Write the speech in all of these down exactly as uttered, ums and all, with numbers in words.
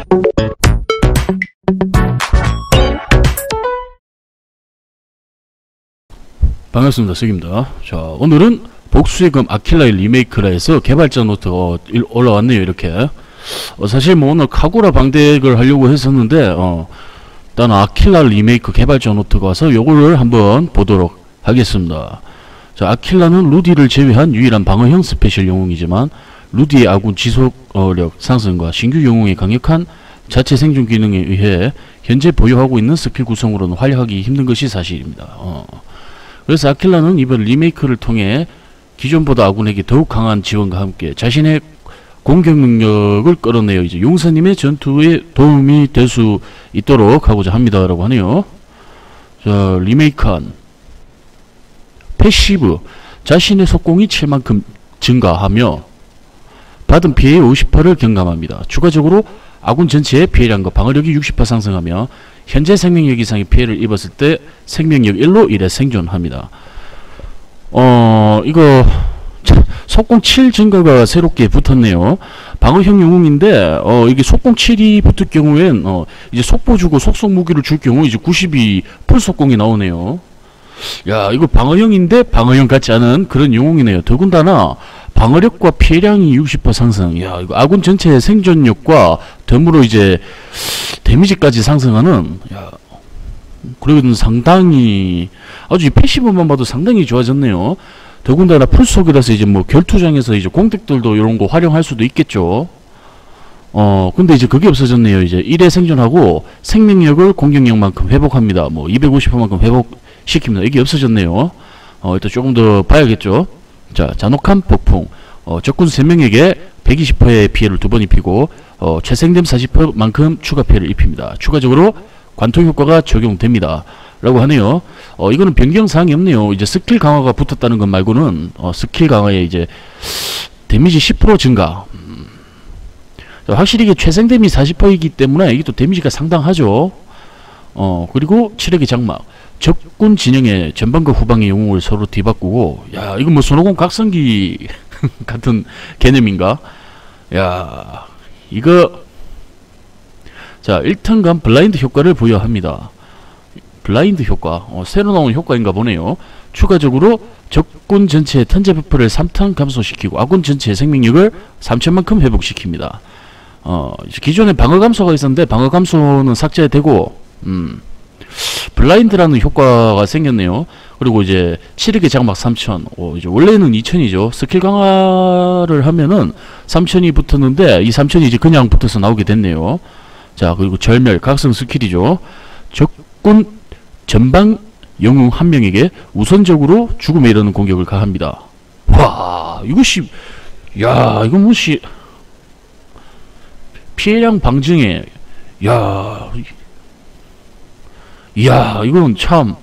반갑습니다. 석입니다. 자, 오늘은 복수의 검 아킬라의 리메이크라 해서 개발자 노트가 올라왔네요. 이렇게 어, 사실 뭐 오늘 카구라 방덱을 하려고 했었는데 어, 일단 아킬라 리메이크 개발자 노트가 와서 요거를 한번 보도록 하겠습니다. 자, 아킬라는 루디를 제외한 유일한 방어형 스페셜 영웅이지만 루디의 아군 지속력 상승과 신규 영웅의 강력한 자체 생존 기능에 의해 현재 보유하고 있는 스킬 구성으로는 활약하기 힘든 것이 사실입니다. 어. 그래서 아킬라는 이번 리메이크를 통해 기존보다 아군에게 더욱 강한 지원과 함께 자신의 공격 능력을 끌어내어 이제 용사님의 전투에 도움이 될 수 있도록 하고자 합니다. 라고 하네요. 자, 리메이크한 패시브 자신의 속공이 칠만큼 증가하며 받은 피해의 오십 퍼센트를 경감합니다. 추가적으로 아군 전체의 피해량과 방어력이 육십 퍼센트 상승하며 현재 생명력 이상의 피해를 입었을 때 생명력 일로 일에 생존합니다. 어 이거 속공 칠 증가가 새롭게 붙었네요. 방어형 영웅인데 어 이게 속공 칠이 붙을 경우엔 어 이제 속보 주고 속속 무기를 줄 경우 이제 구십이 풀 속공이 나오네요. 야, 이거 방어형인데 방어형 같지 않은 그런 영웅이네요. 더군다나 방어력과 피해량이 육십 퍼센트 상승. 야, 이거 아군 전체의 생존력과 덤으로 이제 데미지까지 상승하는, 야, 그래도 상당히 아주 이 패시브만 봐도 상당히 좋아졌네요. 더군다나 풀속이라서 이제 뭐 결투장에서 이제 공敵들도 이런 거 활용할 수도 있겠죠. 어, 근데 이제 그게 없어졌네요. 이제 일회 생존하고 생명력을 공격력만큼 회복합니다. 뭐 이백오십 퍼센트만큼 회복시킵니다. 이게 없어졌네요. 어, 일단 조금 더 봐야겠죠. 자, 잔혹한 폭풍. 어, 적군 세 명에게 백이십 퍼센트의 피해를 두 번 입히고 어, 최생됨 사십 퍼센트만큼 추가 피해를 입힙니다. 추가적으로 관통 효과가 적용됩니다. 라고 하네요. 어, 이거는 변경사항이 없네요. 이제 스킬 강화가 붙었다는 것 말고는 어, 스킬 강화에 이제 데미지 십 퍼센트 증가. 음. 자, 확실히 이게 최생됨이 사십 퍼센트이기 때문에 이게 또 데미지가 상당하죠. 어, 그리고 치력의 장막. 적군 진영의 전방과 후방의 영웅을 서로 뒤바꾸고, 야, 이거 뭐 손오공 각성기 같은 개념인가? 야, 이거, 자, 일 턴간 블라인드 효과를 부여합니다. 블라인드 효과, 어, 새로 나온 효과인가 보네요. 추가적으로 적군 전체의 턴제 버프를 삼 턴 감소시키고 아군 전체의 생명력을 삼천만큼 회복시킵니다. 어, 기존에 방어 감소가 있었는데 방어 감소는 삭제되고, 음, 블라인드라는 효과가 생겼네요. 그리고 이제 치력의 장막 삼천. 어, 이제 원래는 이천이죠. 스킬 강화를 하면은 삼천이 붙었는데 이 삼천이 이제 그냥 붙어서 나오게 됐네요. 자, 그리고 절멸 각성 스킬이죠. 적군 전방 영웅 한 명에게 우선적으로 죽음에 이르는 공격을 가합니다. 와, 이것이, 야, 이거 뭐시 피해량 방증에, 야, 이야, 이건 참,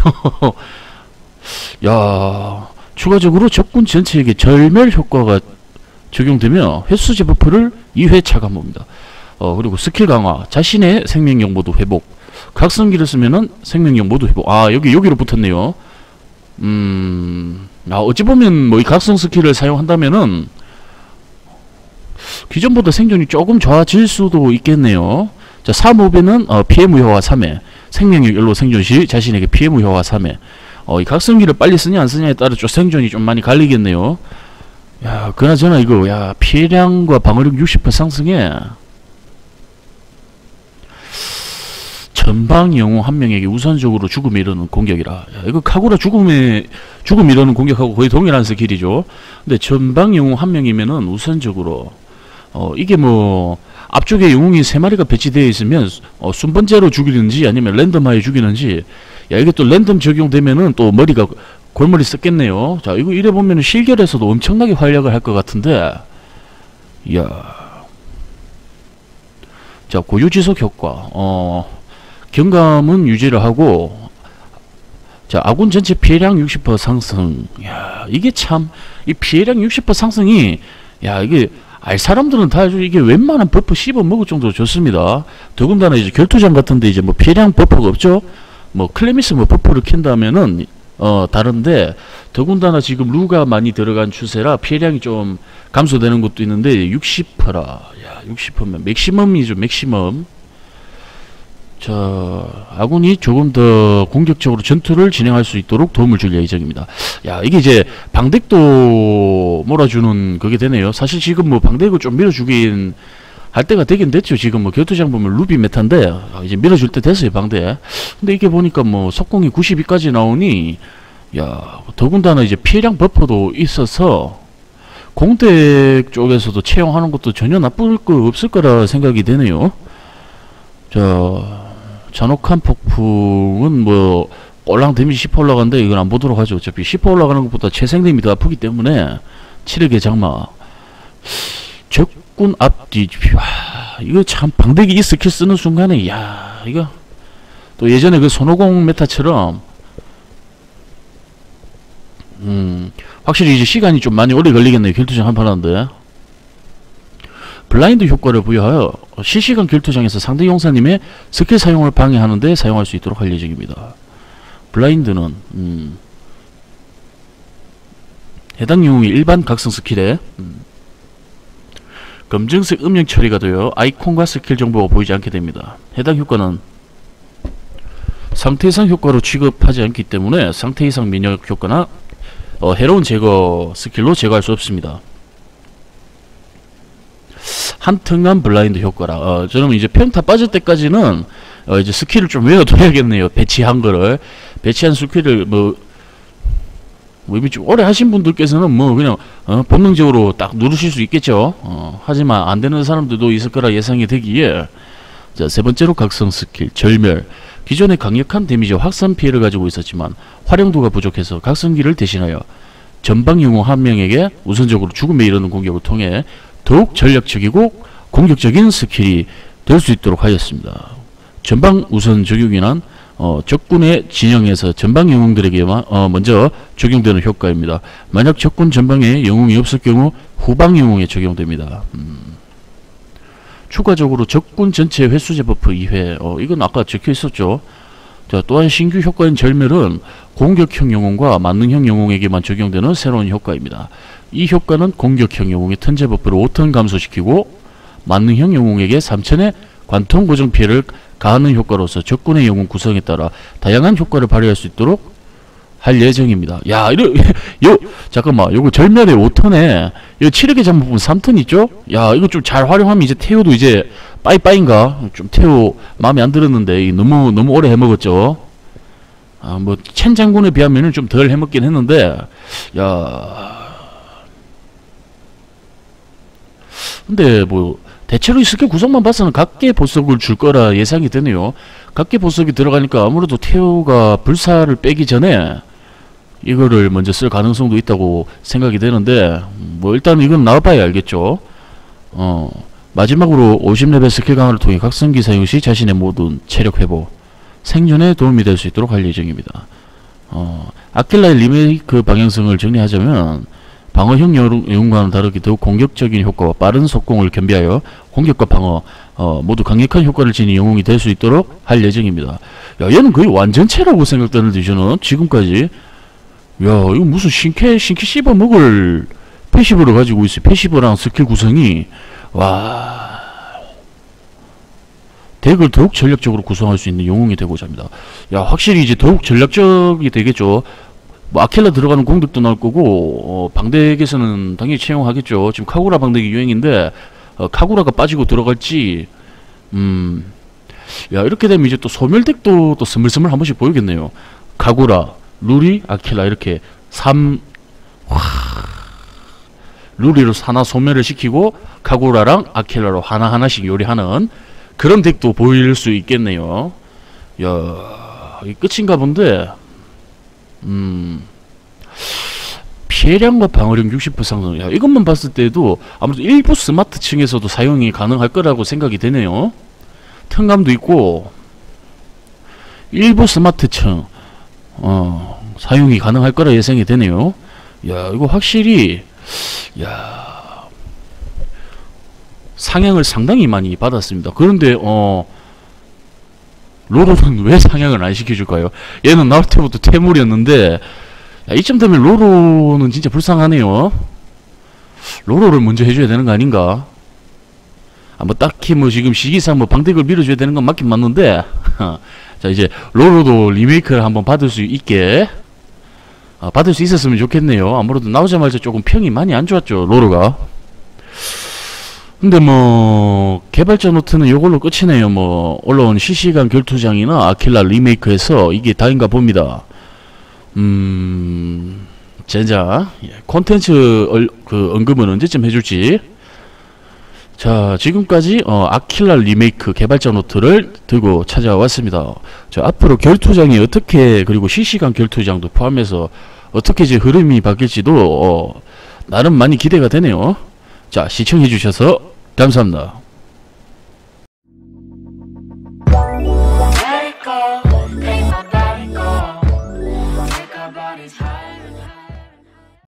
야, 추가적으로 적군 전체에게 절멸 효과가 적용되며 횟수제 버프를 이 회 차감합니다. 어, 그리고 스킬 강화, 자신의 생명력 모두 회복, 각성기를 쓰면은 생명력 모두 회복. 아, 여기, 여기로 붙었네요. 음, 아, 어찌 보면 뭐 이 각성 스킬을 사용한다면은 기존보다 생존이 조금 좋아질 수도 있겠네요. 자, 삼, 오 배는 어, 피해 무효화 삼 회. 생명력 일로 생존 시 자신에게 피해 무효화 삼 회. 어, 이 각성기를 빨리 쓰냐 안 쓰냐에 따라 좀 생존이 좀 많이 갈리겠네요. 야, 그나저나 이거, 야, 피해량과 방어력 육십 퍼센트 상승에 전방 영웅 한 명에게 우선적으로 죽음에 이르는 공격이라. 야, 이거 카구라 죽음에 죽음 이르는 공격하고 거의 동일한 스킬이죠. 근데 전방 영웅 한 명이면은 우선적으로 어, 이게 뭐 앞쪽에 영웅이 세 마리가 배치되어 있으면 어, 순번제로 죽이는지 아니면 랜덤하게 죽이는지, 야, 이게 또 랜덤 적용되면은 또 머리가 골머리 썼겠네요. 자, 이거 이래 보면은 실결에서도 엄청나게 활약을 할 것 같은데, 이야. 자, 고유지속 효과. 어, 경감은 유지를 하고, 자, 아군 전체 피해량 육십 퍼센트 상승. 야, 이게 참, 이 피해량 육십 퍼센트 상승이, 야, 이게 알 사람들은 다 이게 웬만한 버프 씹어 먹을 정도로 좋습니다. 더군다나 이제 결투장 같은데 이제 뭐 피해량 버프가 없죠. 뭐 클레미스 뭐 버프를 킨다면은 어 다른데, 더군다나 지금 루가 많이 들어간 추세라 피해량이 좀 감소되는 것도 있는데 육십 퍼라. 야, 육십 퍼면 맥시멈이죠, 맥시멈. 자, 아군이 조금 더 공격적으로 전투를 진행할 수 있도록 도움을 줄 예정입니다. 야, 이게 이제 방덱도 몰아주는 그게 되네요. 사실 지금 뭐 방덱을 좀 밀어주긴 할 때가 되긴 됐죠. 지금 뭐 격투장 보면 루비 메타인데 이제 밀어줄 때 됐어요, 방대. 근데 이게 보니까 뭐 속공이 구십이까지 나오니, 야, 더군다나 이제 피해량 버퍼도 있어서 공덱 쪽에서도 채용하는 것도 전혀 나쁠 거 없을 거라 생각이 되네요. 자, 잔혹한 폭풍은 뭐 올랑 데미지 십 퍼센트 올라가는데 이건 안 보도록 하죠. 어차피 십 퍼센트 올라가는 것보다 채생데미 더 아프기 때문에 칠흑의 장마. 적군 앞뒤. 와, 이거 참 방대기 이 스킬 쓰는 순간에, 야, 이거 또 예전에 그 손오공 메타처럼 음 확실히 이제 시간이 좀 많이 오래 걸리겠네요. 결투장 한판 하는데. 블라인드 효과를 부여하여 실시간 결투장에서 상대 용사님의 스킬 사용을 방해하는데 사용할 수 있도록 할 예정입니다. 블라인드는 음 해당 영웅이 일반 각성 스킬에 음 검정색 음영 처리가 되어 아이콘과 스킬 정보가 보이지 않게 됩니다. 해당 효과는 상태 이상 효과로 취급하지 않기 때문에 상태 이상 면역 효과나 어, 해로운 제거 스킬로 제거할 수 없습니다. 한특한 블라인드 효과라. 어, 저는 이제 평타 빠질 때까지는 어, 이제 스킬을 좀 외워둬야겠네요. 배치한 거를. 배치한 스킬을 뭐, 뭐 이미 좀 오래 하신 분들께서는 뭐 그냥 어, 본능적으로 딱 누르실 수 있겠죠. 어, 하지만 안 되는 사람들도 있을 거라 예상이 되기에, 자, 세 번째로 각성 스킬 절멸. 기존에 강력한 데미지 확산 피해를 가지고 있었지만 활용도가 부족해서 각성기를 대신하여 전방 영웅 한 명에게 우선적으로 죽음에 이르는 공격을 통해 더욱 전략적이고 공격적인 스킬이 될 수 있도록 하였습니다. 전방 우선 적용이란 어, 적군의 진영에서 전방 영웅들에게만 어, 먼저 적용되는 효과입니다. 만약 적군 전방에 영웅이 없을 경우 후방 영웅에 적용됩니다. 음. 추가적으로 적군 전체 횟수제 버프 이 회. 어, 이건 아까 적혀 있었죠. 자, 또한 신규 효과인 절멸은 공격형 영웅과 만능형 영웅에게만 적용되는 새로운 효과입니다. 이 효과는 공격형 영웅의 턴제 버프를 오 턴 감소시키고 만능형 영웅에게 삼천의 관통 고정 피해를 가하는 효과로서 적군의 영웅 구성에 따라 다양한 효과를 발휘할 수 있도록 할 예정입니다. 야, 이러, 요, 잠깐만, 요거 절멸의 오 턴에, 요 칠흑의 장마 부분 삼 턴 있죠? 야, 이거 좀 잘 활용하면 이제 태오도 이제, 빠이빠이인가? 좀 태오, 마음에 안 들었는데, 너무, 너무 오래 해먹었죠? 아, 뭐, 첸 장군에 비하면은 좀 덜 해먹긴 했는데, 야. 근데 뭐, 대체로 이 스킬 구성만 봐서는 각계 보석을 줄 거라 예상이 되네요. 각계 보석이 들어가니까 아무래도 태오가 불사를 빼기 전에, 이거를 먼저 쓸 가능성도 있다고 생각이 되는데, 뭐 일단 이건 나와봐야 알겠죠. 어 마지막으로 오십 레벨 스킬 강화를 통해 각성기 사용 시 자신의 모든 체력 회복, 생존에 도움이 될 수 있도록 할 예정입니다. 어 아킬라의 리메이크 방향성을 정리하자면 방어형 영웅과는 다르게 더욱 공격적인 효과와 빠른 속공을 겸비하여 공격과 방어 어, 모두 강력한 효과를 지닌 영웅이 될 수 있도록 할 예정입니다. 야, 얘는 거의 완전체라고 생각되는데 저는 지금까지, 야, 이거 무슨 신캐, 신캐 씹어 먹을 패시브를 가지고 있어요. 패시브랑 스킬 구성이, 와, 덱을 더욱 전략적으로 구성할 수 있는 영웅이 되고자 합니다. 야, 확실히 이제 더욱 전략적이 되겠죠. 뭐 아킬라 들어가는 공격도 나올 거고, 어, 방덱에서는 당연히 채용하겠죠. 지금 카구라 방덱이 유행인데, 어, 카구라가 빠지고 들어갈지, 음, 야, 이렇게 되면 이제 또 소멸덱도 또 스물스물 한 번씩 보이겠네요. 카구라, 루리, 아킬라 이렇게 삼, 와, 루리로 하나 소멸을 시키고 카구라랑 아킬라로 하나하나씩 요리하는 그런 덱도 보일 수 있겠네요. 야, 이 끝인가 본데, 음, 피해량과 방어력 육십 퍼센트 상승. 야, 이것만 봤을 때도 아무래도 일부 스마트층에서도 사용이 가능할 거라고 생각이 되네요. 턴감도 있고 일부 스마트층 어, 사용이 가능할 거라 예상이 되네요. 야, 이거 확실히, 야, 상향을 상당히 많이 받았습니다. 그런데 어 로로는 왜 상향을 안 시켜줄까요? 얘는 나올 때부터 퇴물이었는데, 야, 이쯤 되면 로로는 진짜 불쌍하네요. 로로를 먼저 해줘야 되는 거 아닌가? 아, 뭐 딱히 뭐 지금 시기상 뭐 방택을 밀어줘야 되는 건 맞긴 맞는데 자, 이제 로로도 리메이크를 한번 받을 수 있게 아, 받을 수 있었으면 좋겠네요. 아무래도 나오자마자 조금 평이 많이 안 좋았죠, 로로가. 근데 뭐 개발자 노트는 요걸로 끝이네요. 뭐 올라온 실시간 결투장이나 아킬라 리메이크에서 이게 다인가 봅니다. 음... 젠장, 콘텐츠 얼, 그 언급은 언제쯤 해줄지. 자, 지금까지 어, 아킬라 리메이크 개발자 노트를 들고 찾아왔습니다. 자, 앞으로 결투장이 어떻게, 그리고 실시간 결투장도 포함해서 어떻게 이제 흐름이 바뀔지도 어, 나름 많이 기대가 되네요. 자, 시청해주셔서 감사합니다.